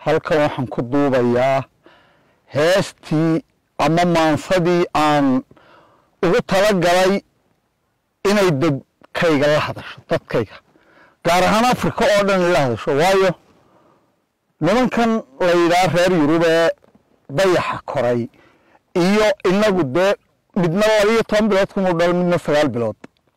halkan waxaan ku duubayaa heestii ama maansadii aan ugu talagalay inay dadkayga la hadasho dadkayga gaar ahaan Afrika oo dhan la hadasho waayo nimankan la yiraahdo reer Yurub ee dayaxa koray iyo inagu de midna 12 bilood kuma dhal midna 9 bilood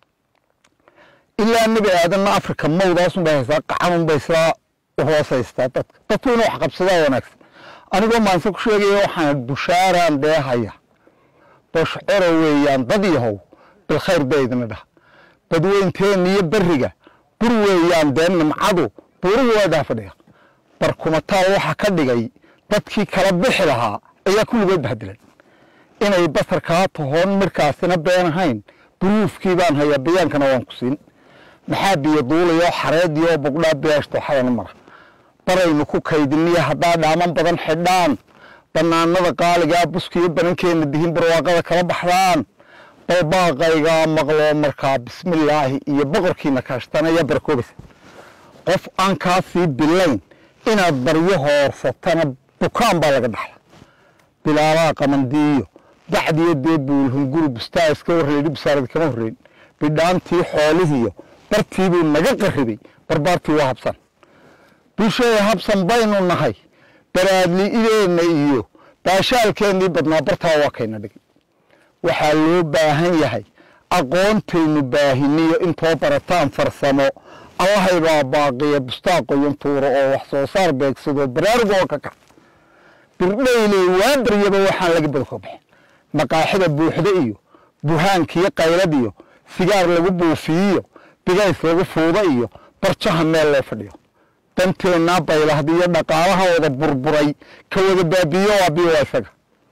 ilaa nabi aadan Afrika mawdaas u baahay qacan baysa hoosaysta dadku inuu wax qabsada wanaagsan anigoo maanta ku sheegay waxaan bushaaraan deehaya bashcaro weeyaan dad yahow bil khayr baydna dhah dadweynteen iyo bariga bur weeyaan deen nimcadu buruhu waa dhaafadhiya barkumataa waxa ka dhigay dadkii kala bixi lahaa ayaa kulligood bahdilan inay basarka toon markaasina been ahayn buruufkii baan haya bayaankana waan ku siin maxaa biyo duulayo xareed iyo bugdhaa beeshto xadan mara baraynu ku kaydiniya hadaa dhaaman badan xidhaan banaanada qaaliga buskiyo banankeena dihin barwaaqada kala baxdaan baaqayga maqlo markaa bismillaahi iyo boqorkiina kaashtanaya barkoobis qof aan ka sii bilayn inaad baryo hoorsatana bukaan baa laga dhaxla bilaala qamandiyo bacdiyo deebul hunguri bustaaska wareedi bisaarad kama horeen bidhaantii xoolihiyo bartiibu naga qarribay barbaartii waa habsan bulshada habsan baynu nahay baraadli ideena iyo baashaalkeenii badnaa bartaa waa kayna dhigay waxaa loo baahan yahay aqoontaynu baahiniyo intoo barataan farsamo allahay baa baaqiya bustaaqo yantuuro oo wax soo saar beegsado baraarugoo ka kac birdhayley waa baryaba waxaan laga badko bixin maqaaxida buuxda iyo buhaankiyo qaylad iyo sigaar lagu buufiyo bigays lagu fuuda iyo barjaha meel loo fadhiyo danteena baylahdiyo dhaqaalaha wada burburay ka wada baabiyo waa biyo isaga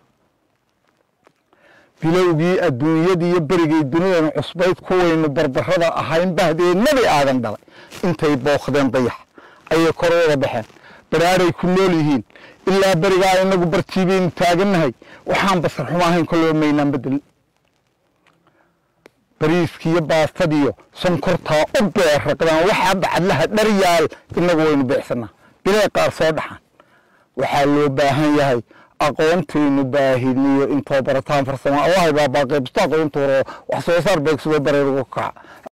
bilowgii adduunyadii barigay dunida cusbayd kuwaynu barbarada ahayn bahdeen nabi aadan dhalay intay booqdeen dayax ay kor uga baxeen baraaray ku nool yihiin ilaa bariga inagu bartiibeen taaganahay waxaan basar xumaahayn kuloo meynaan bedel bariiskiyo baastadiyo sonkorta u beeraqdaan waxa bacadlaha dharyaal inagu waynu beecsana bilay qaar soo dhaxan waxa loo baahan yahay aqoontaynu baahiniyo intoo barataan farsamo allahay baa baaqay bustaaqo intuuro wax soo saar beegsado bareerugo kaca